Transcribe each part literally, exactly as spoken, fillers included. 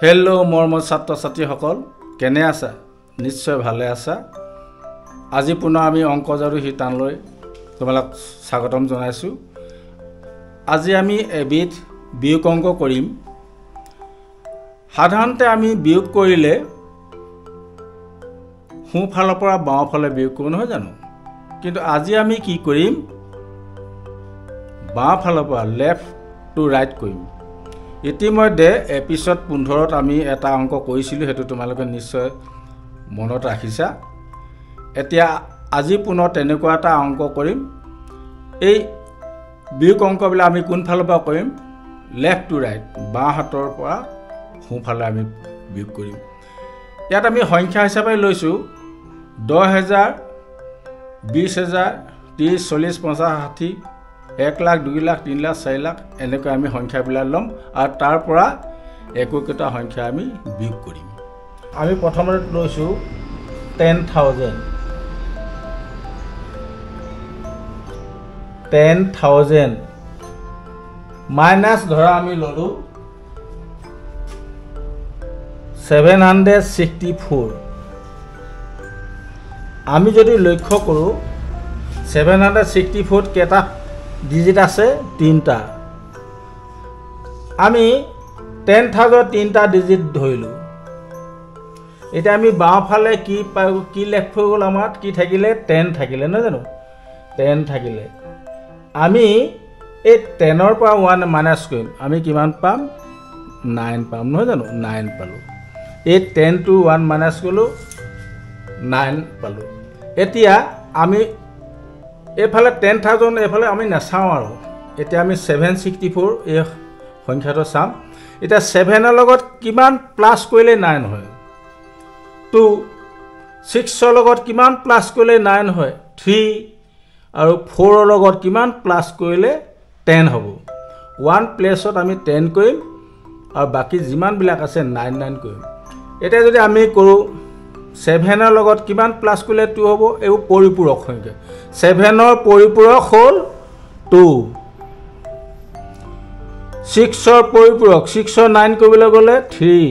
hello' মৰমৰ ছাত্ৰ ছাত্ৰীসকল কেনে আছা নিশ্চয় ভালে আছা আজি পুনৰ আমি অংক আৰু শিতানলৈ তোমালোক স্বাগতম জনাইছো আজি আমি এবিধ বিয়োগ অংক কৰিম সাধাৰণতে আমি বিয়োগ কৰিলে সোঁ ফালৰ পৰা বাওঁ ফালে বিয়োগ কৰোঁ নহয় জানো কিন্তু আজি আমি কি কৰিম বাওঁ ফালৰ পৰা লেফট টু ৰাইট কৰিম ইতিমধ্যে এপিসোড পোন্ধৰ ত আমি এটা অংক কৰিছিলো হেতু তোমালোকে নিশ্চয় মনত ৰাখিছা এতিয়া আজি পুনৰ তেনেকুৱা এটা অংক কৰিম এই বিয়োগ অংকবিলাক আমি কোন ফালৰ পৰা কৰিম লেফট টু ৰাইট বাওঁ হাতৰ পৰা সোঁ ফালে আমি বিয়োগ কৰিম ইয়াত আমি সংখ্যা হিচাপে লৈছো দহ হাজাৰ বিশ হাজাৰ ত্ৰিশ চল্লিশ পঞ্চাশ ষাঠি এক লাখ দুই লাখ তিন লাখ চাৰি লাখ এনেকৈ আমি সংখ্যাবিলাক লম আৰু তাৰ পৰা একোটা সংখ্যা আমি বিয়োগ কৰিম আমি প্ৰথমতে লৈছো ten thousand ten thousand minus ধৰা আমি ললো seven hundred sixty-four আমি যদি লক্ষ্য কৰো seven hundred sixty-four কেটা ডিজিট আছে তিনটা আমি ten thousand তিনটা ডিজিট ধৰিলো এটা আমি বাওঁ ফালে কি কি লেখা হৈ গল আমাৰ কি থাকিলে ten থাকিলে না জানো ten থাকিলে আমি এই ten ৰ পৰা one মাইনাস কৰিম আমি কিমান পাম nine পাম নহয় জানো nine পালো এই ten to one মাইনাস কৰিলো nine পালো এতিয়া আমি এফালে ten thousand এফালে আমি নাচাও আৰু এতিয়া আমি seven sixty-four এই সংখ্যাটো চাম এটা seven ৰ লগত কিমান প্লাস কৰিলে nine হয় two six ৰ লগত কিমান প্লাস কৰিলে nine হয় three আৰু four ৰ লগত কিমান প্লাস কৰিলে ten হ'ব one প্লেছত আমি ten কৰিম আৰু বাকি যিমান বিলাক আছে nine nine কৰিম এটা যদি আমি কৰো seven ৰ লগত কিমান প্লাস কৰিলে two হ'ব এই পৰিপূৰক সংখ্যা seven ৰ পৰিপূৰক হ'ল two six ৰ পৰিপূৰক six ৰ nine কৰিবলৈ গলে three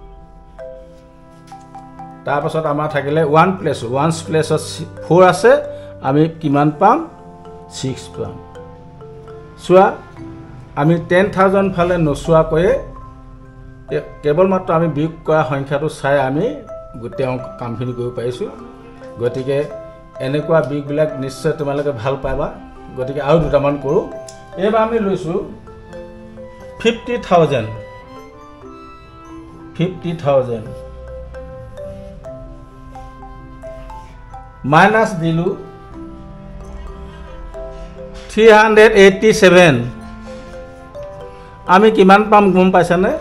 তাৰ পাছত আমাৰ থাকিলে one প্লেস one প্লেসত four আছে আমি কিমান পাম six পাম সোৱা আমি ten thousand ফালে নসোৱা কয়ে কেৱল মাত্ৰ আমি বিয়োগ কৰা সংখ্যাটো চাই আমি গোটেই অংক কামখিনি কৰিব পাৰিছো গতিকে এনেকুৱা বিয়োগবিলাক নিশ্চয় তোমালোকে ভাল পাবা গতিকে আৰু দুটামান কৰো এবাৰ আমি লৈছো fifty thousand fifty thousand minus দিলু three hundred eighty-seven আমি কিমান পাম গম পাইছানে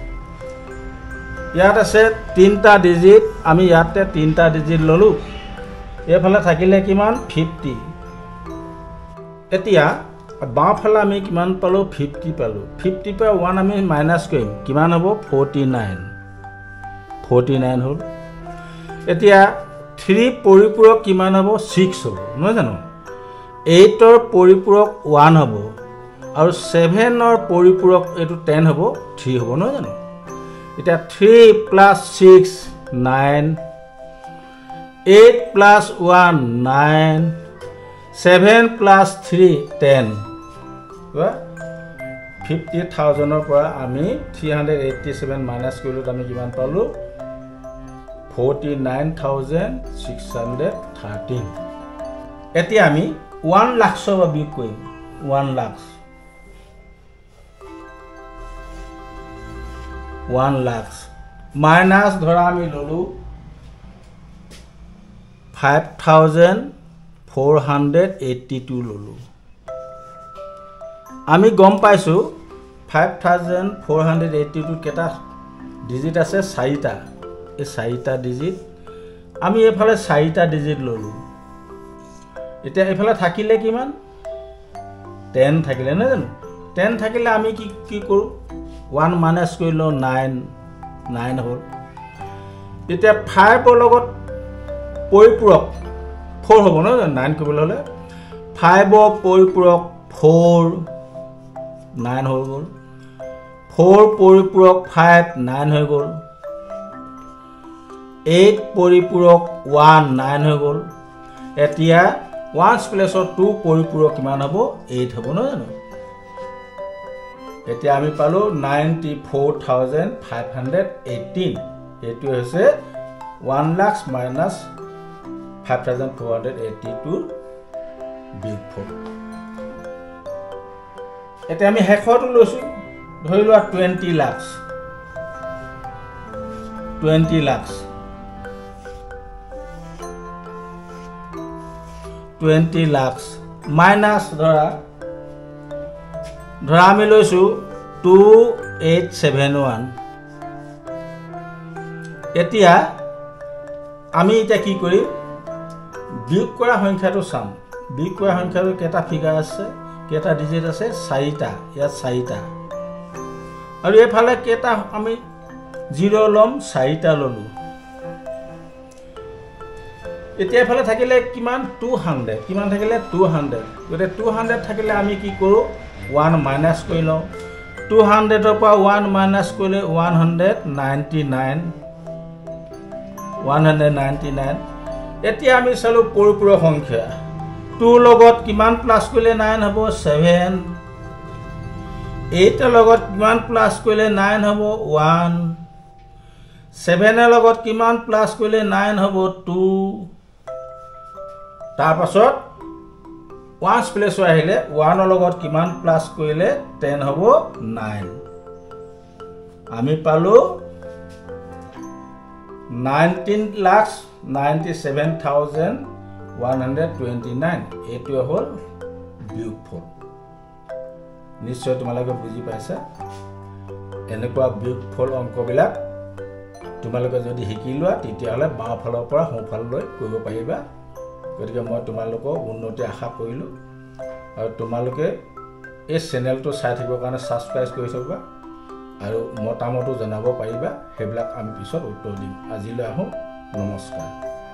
ইয়াত আছে তিনটা ডিজিট আমি ইয়াতে তিনটা ডিজিট ললো এফালে থাকিলে কিমান fifty এতিয়া বাওঁ ফালে আমি কিমান পালো fifty পালো fifty পৰা one আমি মাইনাস কৰিম কিমান হ'ব forty-nine forty-nine হ'ল এতিয়া three পৰিপূৰক কিমান হ'ব six হ'ব নহয় জানো eight ৰ পৰিপূৰক one হ'ব আৰু seven ৰ পৰিপূৰক এটো ten হ'ব three হ'ব নহয় জানো এটা three plus six nine eight plus one nine seven plus three ten fifty thousand ৰ পৰা আমি three hundred eighty-seven মাইনাস কৰিলো আমি কিমান পালো forty-nine thousand six hundred thirteen এতিয়া আমি one লাখ ৰ বিয়োগ কৰিম one lakh one lakh minus ধৰা আমি ললো five thousand four hundred eighty-two ললো আমি গম পাইছো five thousand four hundred eighty-two কেটা ডিজিট আছে চাৰিটা এই চাৰিটা ডিজিট আমি এফালে চাৰিটা ডিজিট ললো এতিয়া এফালে থাকিলে কিমান ten থাকিলে না জানো ten থাকিলে আমি কি কি কৰো one মাইনাস কৰিলো nine nine হ'ল এতিয়া five ৰ লগত পৰিপূৰক four হ'ব না nine কৰিবলৈ হলে five ৰ পৰিপূৰক four nine হৈ গল four পৰিপূৰক five nine হৈ গ'ল eight পৰিপূৰক one nine হৈ গ'ল এতিয়া ones place of two পৰিপূৰক কিমান হ'ব eight হ'ব ন জানো এতিয়া আমি পালো ninety-four thousand five hundred eighteen এটো হৈছে one lakh minus five thousand four hundred eighty-two বিয়োগফল এতিয়া আমি হেকটো লৈছো ধৰি লোৱা twenty lakhs twenty lakhs twenty lakhs minus ধৰা ধৰা আমি লৈছো two eight seven one এতিয়া আমি এটা কি করি বিয়োগ কৰা সংখ্যাটো চাম বিয়োগ কৰা সংখ্যাটো কেটা ফিগাৰ আছে কেটা ডিজিট আছে চাৰিটা ইয়া চাৰিটা আৰু এফালে কেটা আমি zero লম চাৰিটা ললো এতিয়া এফালে থাকিলে কিমান two hundred কিমান থাকিলে two hundred গতে two hundred থাকিলে আমি কি কৰো one minus কৰি লও two hundred ৰ পৰা one minus কৰিলে one ninety-nine one ninety-nine এতিয়া আমি চালো পৰিপূৰক সংখ্যা two লগত কিমান প্লাস কৰিলে nine হ'ব seven eight ৰ লগত কিমান প্লাস কৰিলে nine হ'ব one seven ৰ লগত কিমান প্লাস কৰিলে nine হ'ব two তাৰ পাছত ones place আহিলে one ৰ লগত কিমান প্লাস কৰিলে ten হ'ব nine আমি পালো nineteen lakhs ninety-seven thousand one hundred twenty-nine এটো হল বিয়োগফল নিশ্চয় তোমালোকে বুজি পাইছা এনেকুৱা বিয়োগফল অংকবিলাক তোমালোকে যদি শিকি লোৱা তেতিয়া হলে বাও ফালৰ পৰা সোঁ ফাললৈ কৰিব পাৰিবা গতিকে মই তোমালোকক উন্নতি আশা কৰিলো আৰু তোমালোকে এই চেনেলটো চাই থাকিবৰ কাৰণে সাবস্ক্ৰাইব কৰি থবা আৰু মতামতো জনাব পাৰিবা হেবিলাক আমি পিছত উত্তৰ দিম আজিলৈ আহো নমস্কাৰ